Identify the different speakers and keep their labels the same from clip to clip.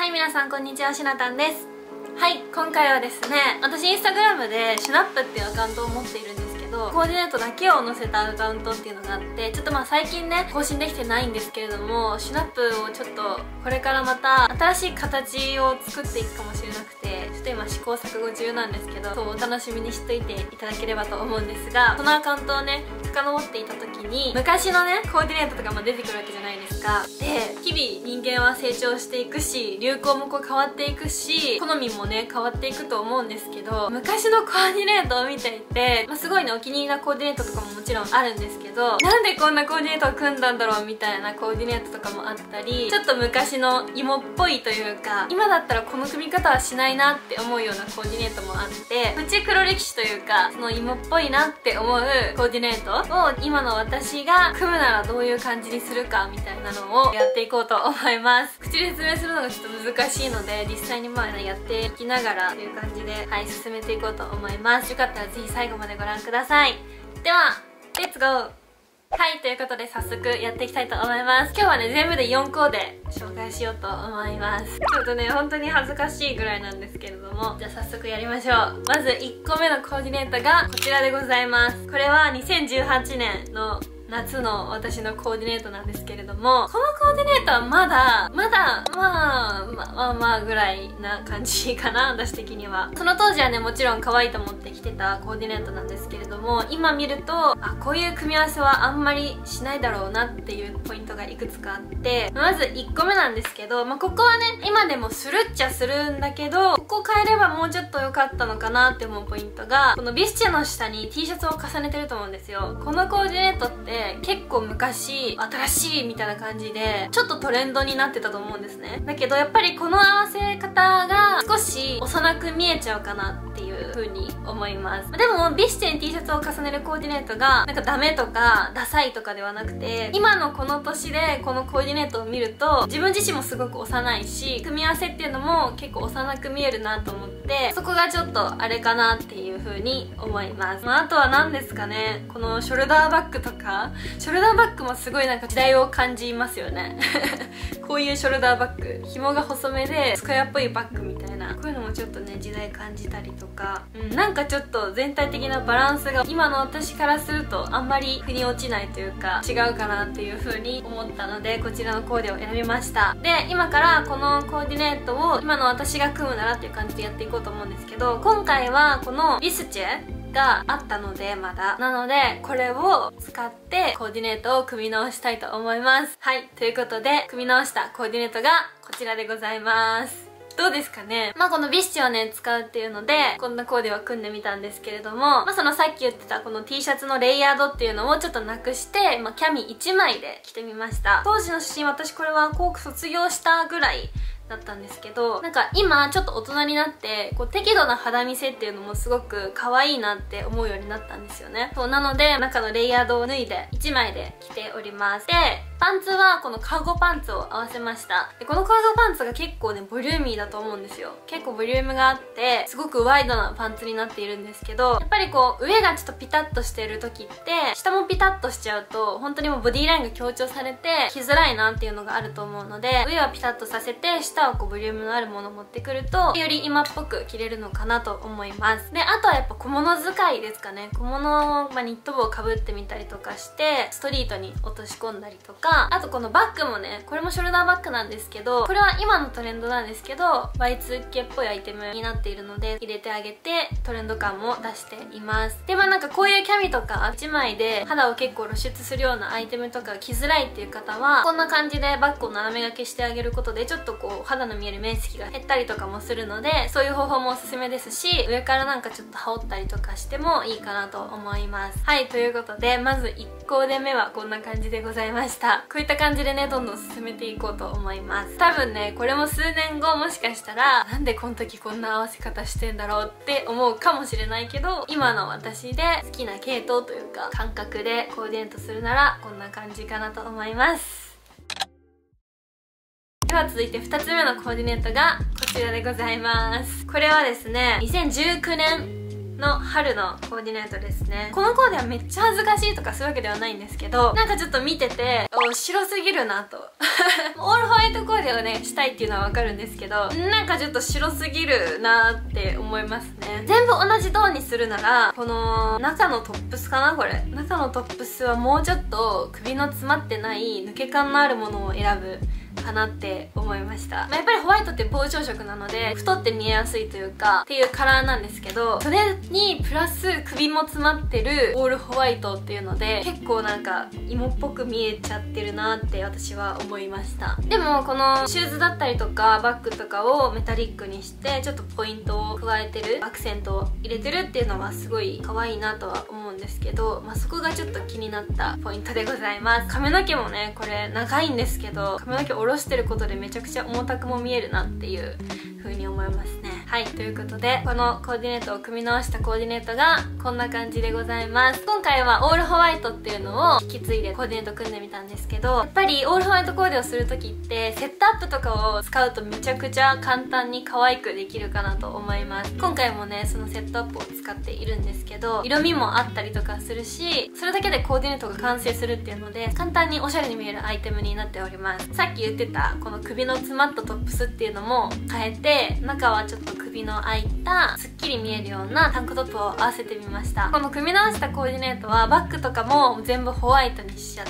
Speaker 1: はい、皆さんこんにちは、しなたんです。はい、今回はですね、私インスタグラムでシュナップっていうアカウントを持っているんですけど、コーディネートだけを載せたアカウントっていうのがあって、ちょっと最近ね更新できてないんですけれども、シュナップをちょっとこれからまた新しい形を作っていくかもしれなくて、ちょっと今試行錯誤中なんですけど、そうお楽しみにしといていただければと思うんですが、このアカウントをね遡っていた時に昔のねコーディネートとかも出てくるわけじゃないですか。で、日々人間は成長していくし、流行も変わっていくし、好みもね変わっていくと思うんですけど、昔のコーディネートを見ていて、すごいねお気に入りなコーディネートとかももちろんあるんですけど、なんでこんなコーディネートを組んだんだろうみたいなコーディネートとかもあったり、ちょっと昔の芋っぽいというか、今だったらこの組み方はしないなって思うようなコーディネートもあって、プチ黒歴史というか、その芋っぽいなって思うコーディネートを今の私が組むならどういう感じにするかみたいなのをやっていこうと思います。口で説明するのがちょっと難しいので、実際にやっていきながらという感じで、はい、進めていこうと思います。よかったらぜひ最後までご覧ください。ではレッツゴー。はい、ということで早速やっていきたいと思います。今日はね全部で4コーデ紹介しようと思います。ちょっとね本当に恥ずかしいぐらいなんですけれども、じゃあ早速やりましょう。まず1個目のコーディネートがこちらでございます。これは2018年の夏の私のコーディネートなんですけれども、このコーディネートはまあぐらいな感じかな、私的には。その当時はねもちろん可愛いと思って着てたコーディネートなんですけれども、今見るとこういう組み合わせはあんまりしないだろうなっていうポイントがいくつかあって、まず1個目なんですけど、ここはね今でもするっちゃするんだけど、ここ変えればもうちょっと良かったのかなって思うポイントが、このビスチェの下に T シャツを重ねてると思うんですよ。このコーディネートって結構昔新しいみたいな感じでちょっとトレンドになってたと思うんですね。だけどやっぱりこの合わせ方が少し幼く見えちゃうかなっていう風に思います。でもビスチェに T シャツを重ねるコーディネートがダメとかダサいとかではなくて、今のこの年でこのコーディネートを見ると自分自身もすごく幼いし、組み合わせっていうのも結構幼く見えるなと思って、そこがちょっとあれかなっていう風に思います。あとは何ですかね、このショルダーバッグとか、ショルダーバッグもすごい時代を感じますよねこういうショルダーバッグ、紐が細めでスクエアっぽいバッグみたいな、こういうのもちょっとね時代感じたりとか、ちょっと全体的なバランスが今の私からするとあんまり腑に落ちないというか違うかなっていう風に思ったので、こちらのコーデを選びました。で、今からこのコーディネートを今の私が組むならっていう感じでやっていこうと思うんですけど、今回はこのビスチェがあったのでまだなので、これを使ってコーディネートを組み直したいと思います。はい、ということで組み直したコーディネートがこちらでございます。どうですかね。このビスチェをね使うっていうのでこんなコーデは組んでみたんですけれども、そのさっき言ってたこの T シャツのレイヤードっていうのをちょっとなくして、キャミ1枚で着てみました。当時の写真、私これは高校卒業したぐらいだったんですけど、今ちょっと大人になって適度な肌見せっていうのもすごく可愛いなって思うようになったんですよね。そうなので中のレイヤードを脱いで1枚で着ております。で、パンツはこのカーゴパンツを合わせました。で、このカーゴパンツが結構ねボリューミーだと思うんですよ。結構ボリュームがあってすごくワイドなパンツになっているんですけど、やっぱり上がちょっとピタッとしてる時って下もピタッとしちゃうと本当にもうボディラインが強調されて着づらいなっていうのがあると思うので、上はピタッとさせて下はボリュームのあるものを持ってくるとより今っぽく着れるのかなと思います。で、あとはやっぱ小物使いですかね。小物、ニット帽をかぶってみたりとかしてストリートに落とし込んだりとか、あとこのバッグもね、これもショルダーバッグなんですけど、これは今のトレンドなんですけど Y2K っぽいアイテムになっているので入れてあげてトレンド感も出しています。で、こういうキャミとか1枚で肌を結構露出するようなアイテムとか着づらいっていう方はこんな感じでバッグを斜め掛けしてあげることでちょっと肌の見える面積が減ったりとかもするので、そういう方法もおすすめですし、上からちょっと羽織ったりとかしてもいいかなと思います。はい、ということでまず1コーデ目はこんな感じでございました。こういった感じでねどんどん進めていこうと思います。多分ねこれも数年後もしかしたらなんでこの時こんな合わせ方してんだろうって思うかもしれないけど、今の私で好きな系統というか感覚でコーディネートするならこんな感じかなと思います。では続いて2つ目のコーディネートがこちらでございます。これはですね2019年の春のコーディネートですね。このコーデはめっちゃ恥ずかしいとかそういうわけではないんですけど、なんかちょっと見てて白すぎるなとオールホワイトコーデをねしたいっていうのはわかるんですけど、なんかちょっと白すぎるなって思いますね。全部同じトーンにするなら、この中のトップスかな、これ中のトップスはもうちょっと首の詰まってない抜け感のあるものを選ぶかなって思いました。やっぱりホワイトって膨張色なので太って見えやすいというかっていうカラーなんですけど、それにプラス首も詰まってるオールホワイトっていうので結構なんか芋っぽく見えちゃってるなって私は思いました。でもこのシューズだったりとかバッグとかをメタリックにしてちょっとポイントを加えてる、アクセントを入れてるっていうのはすごい可愛いなとは思うんですけど、そこがちょっと気になったポイントでございます。髪の毛もねこれ長いんですけど、髪の毛下ろしてることでめちゃくちゃ重たくも見えるなっていう風に思いますね。はい、ということでこのコーディネートを組み直したコーディネートがこんな感じでございます。今回はオールホワイトっていうのを引き継いでコーディネート組んでみたんですけど、やっぱりオールホワイトコーデをする時ってセットアップとかを使うとめちゃくちゃ簡単に可愛くできるかなと思います。今回もねそのセットアップを使っているんですけど、色味もあったりとかするし、それだけでコーディネートが完成するっていうので簡単におしゃれに見えるアイテムになっております。さっき言ってたこの首の詰まったトップスっていうのも変えて、中はちょっと首の開いたすっきり見えるようなタンクトップを合わせてみました。この組み直したコーディネートはバッグとかも全部ホワイトにしちゃって、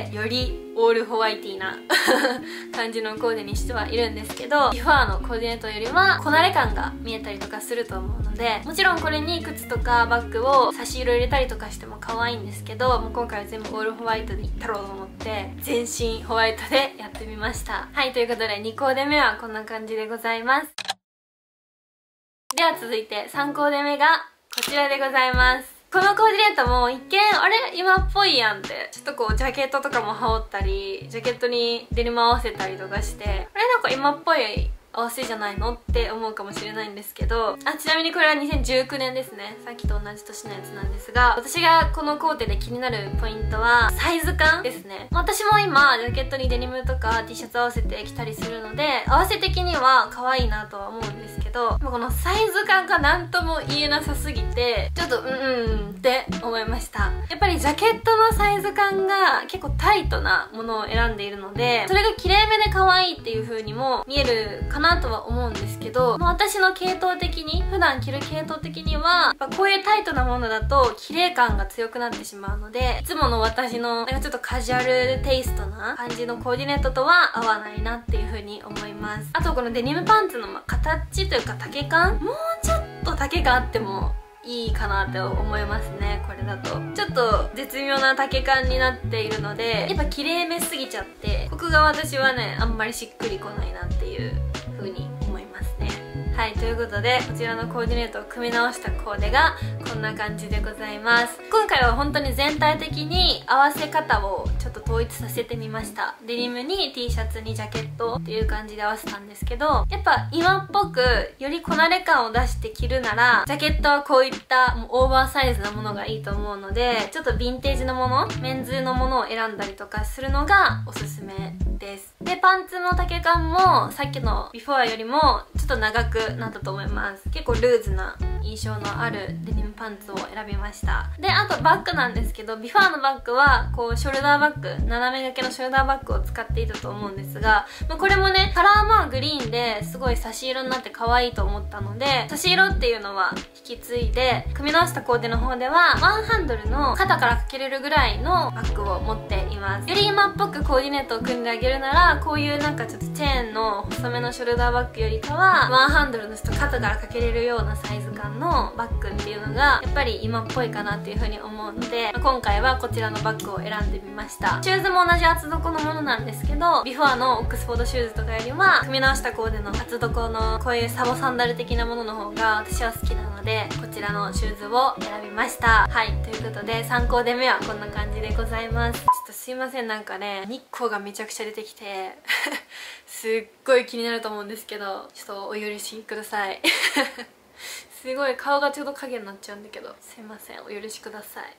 Speaker 1: よりオールホワイティーな感じのコーデにしてはいるんですけど、ビファーのコーディネートよりはこなれ感が見えたりとかすると思うので、もちろんこれに靴とかバッグを差し色入れたりとかしても可愛いんですけど、もう今回は全部オールホワイトでいったろうと思って全身ホワイトでやってみました。はい、ということで2コーデ目はこんな感じでございます。では続いて3コーデ目がこちらでございます。このコーディネートも一見あれ今っぽいやんって、ちょっとこうジャケットとかも羽織ったりジャケットにデニム合わせたりとかして、あれなんか今っぽい合わせじゃないのって思うかもしれないんですけど、ちなみにこれは2019年ですね。さっきと同じ年のやつなんですが、私がこのコーデで気になるポイントはサイズ感ですね。私も今ジャケットにデニムとか T シャツ合わせて着たりするので、合わせ的には可愛いなとは思うんですけど、このサイズ感が何とも言えなさすぎてちょっとって思いました。やっぱりジャケットのサイズ感が結構タイトなものを選んでいるので、それが綺麗めで可愛いっていう風にも見えるかなとは思うんですけど、私の系統的に普段着る系統的にはやっぱこういうタイトなものだと綺麗感が強くなってしまうので、いつもの私のなんかちょっとカジュアルテイストな感じのコーディネートとは合わないなっていう風に思います。あとこのデニムパンツの形というか丈感、もうちょっと丈があってもいいかなって思いますね。これだとちょっと絶妙な丈感になっているので、やっぱ綺麗めすぎちゃってここが私はねあんまりしっくりこないなっていう風に思いますね。はい、ということでこちらのコーディネートを組み直したコーデがこんな感じでございます。今回は本当に全体的に合わせ方をちょっと統一させてみました。デニムに T シャツにジャケットっていう感じで合わせたんですけど、やっぱ今っぽくよりこなれ感を出して着るならジャケットはこういったもうオーバーサイズなものがいいと思うので、ちょっとヴィンテージのもの、メンズのものを選んだりとかするのがおすすめです。でパンツの丈感もさっきのビフォアよりもちょっと長くなったと思います。結構ルーズな印象のあるデニムパンツを選びました。であとバッグなんですけど、ビフォアのバッグはこうショルダーバッグ、斜め掛けのショルダーバッグを使っていたと思うんですが、これもねカラーもグリーンですごい差し色になって可愛いと思ったので、差し色っていうのは引き継いで組み直したコーデの方ではワンハンドルの肩からかけれるぐらいのバッグを持っています。より今っぽくコーディネートを組んであげるなら、こういうなんかちょっとチェーンの細めのショルダーバッグよりかはワンハンドルのちょっと肩からかけれるようなサイズ感のバッグっていうのがやっぱり今っぽいかなっていう風に思うので、今回はこちらのバッグを選んでみました。シューズも同じ厚底のものなんですけど、ビフォアのオックスフォードシューズとかよりは組み直したコーデの厚底のこういうサボサンダル的なものの方が私は好きなので、こちらのシューズを選びました。はい、ということで3コーデ目はこんな感じでございます。ちょっとすいません、なんかね日光がめちゃくちゃ出てきてすっごい気になると思うんですけど、ちょっとお許しくださいすごい顔がちょうど影になっちゃうんだけど、すいません、お許しください。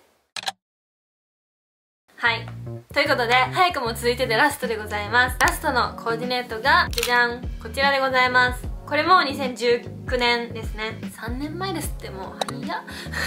Speaker 1: はい、ということで早くも続いてでラストでございます。ラストのコーディネートがじゃじゃん、こちらでございます。これも2019 昨年ですね。3年前ですって。もう早っ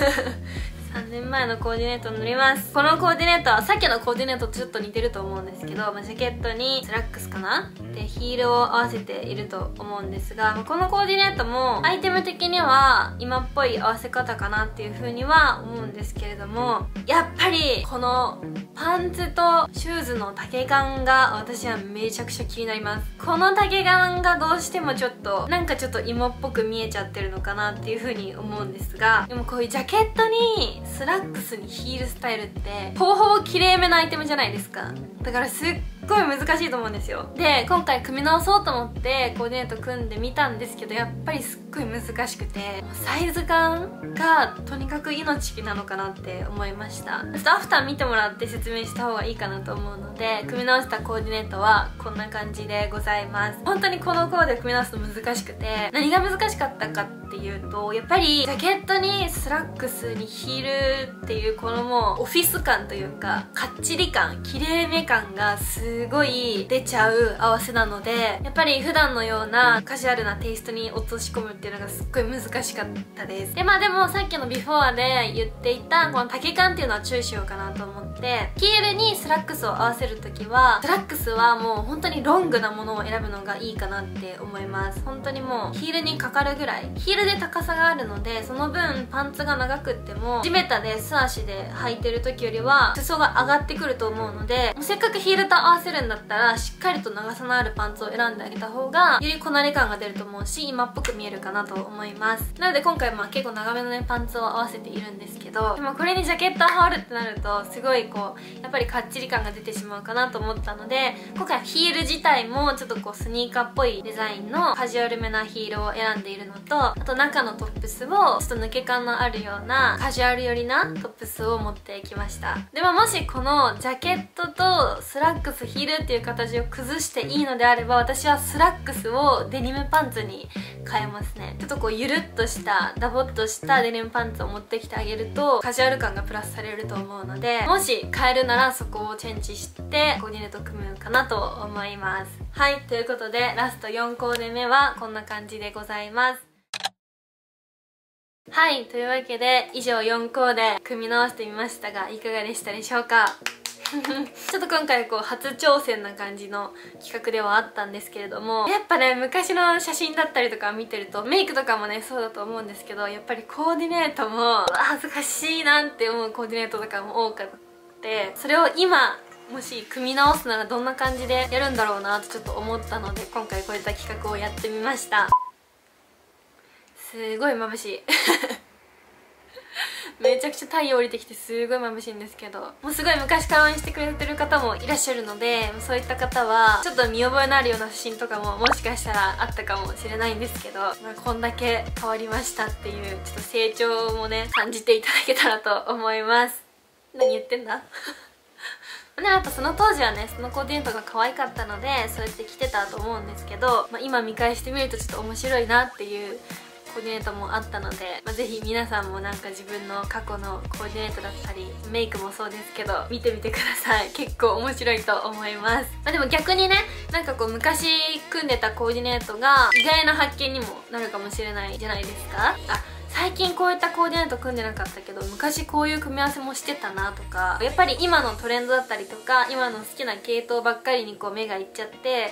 Speaker 1: 3年前のコーディネートに塗ります。このコーディネートはさっきのコーディネートとちょっと似てると思うんですけど、ジャケットにスラックスかなでヒールを合わせていると思うんですが、このコーディネートもアイテム的には今っぽい合わせ方かなっていう風には思うんですけれども、やっぱりこのパンツとシューズの丈感が私はめちゃくちゃ気になります。この丈感がどうしてもちょっとなんかちょっと芋っぽく見えちゃってるのかなっていう風に思うんですが、でもこういうジャケットにスラックスにヒールスタイルってほぼほぼ綺麗めなアイテムじゃないですか。だからすっごい難しいと思うんですよ。で今回組み直そうと思ってコーディネート組んでみたんですけど、やっぱりすっごい難しくて、サイズ感がとにかく命なのかなって思いました。ちょっとアフター見てもらって説明した方がいいかなと思うので、組み直したコーディネートはこんな感じでございます。本当にこのコーデを組み直すの難しくて、何が難しかったかっていうと、やっぱりジャケットにスラックスにヒールっていうこのもうオフィス感というかかっちり感、綺麗め感がすごい出ちゃう合わせなので、やっぱり普段のようなカジュアルなテイストに落とし込むっていうのがすっごい難しかったです。ででもさっきのビフォーで言っていたこの丈感っていうのは注意しようかなと思って、ヒールにスラックスを合わせるときはスラックスはもう本当にロングなものを選ぶのがいいかなって思います。本当にもうヒールにかかるぐらい、ヒールで高さがあるので、その分パンツが長くっても地べたで素足で履いてる時よりは裾が上がってくると思うので、せっかくヒールと合わせるんだったらしっかりと長さのあるパンツを選んであげた方がよりこなれ感が出ると思うし、今っぽく見えるかなと思います。なので今回結構長めのねパンツを合わせているんですけど、でもこれにジャケットを羽織るってなるとすごいこうやっぱりかっちり感が出てしまうかなと思ったので、今回はヒール自体もちょっとこうスニーカーっぽいデザインのカジュアルめなヒールを選んでいるのと、あと中のトップスをちょっと抜け感のあるようなカジュアル寄りなトップスを持ってきました。でももしこのジャケットとスラックスヒールっていう形を崩していいのであれば、私はスラックスをデニムパンツに変えますね。ちょっとこうゆるっとしたダボっとしたデニムパンツを持ってきてあげるとカジュアル感がプラスされると思うので、もし変えるならそこをチェンジしてコーディネートを組むかなと思います。はい、ということでラスト4コーデ目はこんな感じでございます。はい、というわけで以上4コーデ組み直してみましたがいかがでしたでしょうかちょっと今回こう初挑戦な感じの企画ではあったんですけれども、やっぱね昔の写真だったりとか見てるとメイクとかもねそうだと思うんですけど、やっぱりコーディネートも恥ずかしいなって思うコーディネートとかも多くて、それを今もし組み直すならどんな感じでやるんだろうなとちょっと思ったので、今回こういった企画をやってみました。すごい眩しいめちゃくちゃ太陽降りてきてすごい眩しいんですけど、もうすごい昔から応援してくれてる方もいらっしゃるので、そういった方はちょっと見覚えのあるような写真とかももしかしたらあったかもしれないんですけど、こんだけ変わりましたっていうちょっと成長もね感じていただけたらと思います。何言ってんだね、あとその当時はねそのコーディネートが可愛かったのでそうやって着てたと思うんですけど、今見返してみるとちょっと面白いなっていうコーディネートもあったので、ぜひ皆さんもなんか自分の過去のコーディネートだったりメイクもそうですけど見てみてください。結構面白いと思います。でも逆にねなんかこう昔組んでたコーディネートが意外な発見にもなるかもしれないじゃないですか。最近こういったコーディネート組んでなかったけど昔こういう組み合わせもしてたなとか、やっぱり今のトレンドだったりとか今の好きな系統ばっかりにこう目がいっちゃって、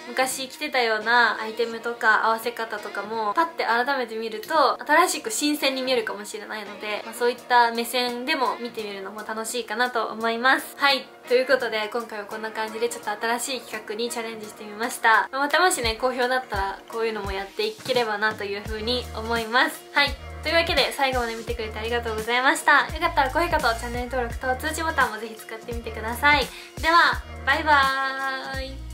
Speaker 1: 昔着てたようなアイテムとか合わせ方とかもパッて改めて見ると新しく新鮮に見えるかもしれないので、そういった目線でも見てみるのも楽しいかなと思います。はい、ということで今回はこんな感じでちょっと新しい企画にチャレンジしてみました。またもしね好評だったらこういうのもやっていければなという風に思います。はい、というわけで最後まで見てくれてありがとうございました。よかったら高評価とチャンネル登録と通知ボタンもぜひ使ってみてください。ではバイバーイ。